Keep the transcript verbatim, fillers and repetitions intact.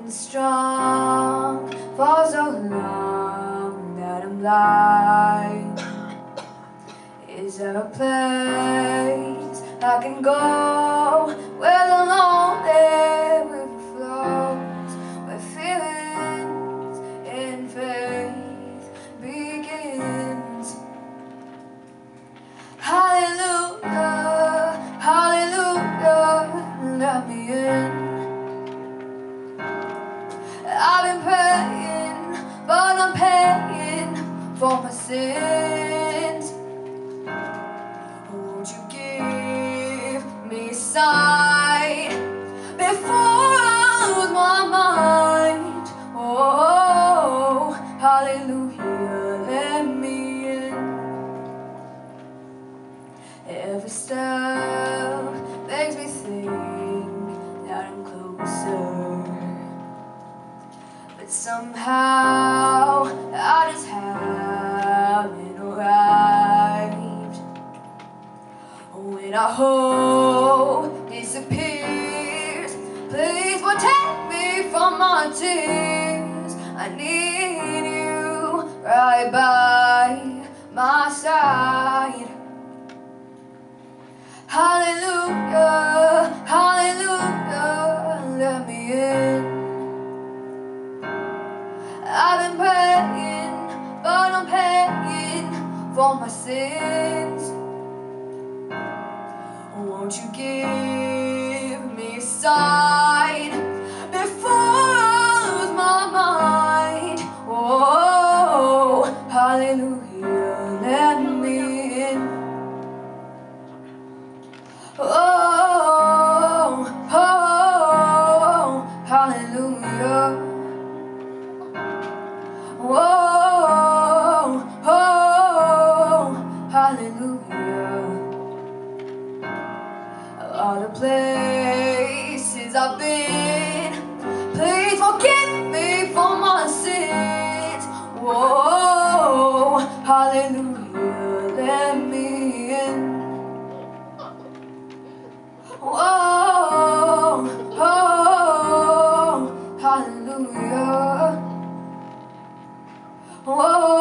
been strong for so long that I'm blind. Is there a place I can go where the lonely river flows, where feelings and faith begins? Hallelujah, hallelujah, let me in. I've been praying, but I'm paying for my sins. Won't you give me a sign before I lose my mind? Oh, hallelujah, let me in. Every step makes me think that I'm closer, but somehow I just haven't arrived. When our hope disappears, please protect me from my tears. I need you right by my side. Hallelujah, hallelujah, let me in. I've been praying, but I'm paying for my sins. Won't you give me a sign before I lose my mind? Oh, hallelujah, let me in. Oh, oh, hallelujah. Oh, oh, hallelujah. All the places I've been, please forgive me for my sins. Whoa, hallelujah, let me in. Whoa, oh, hallelujah. Whoa.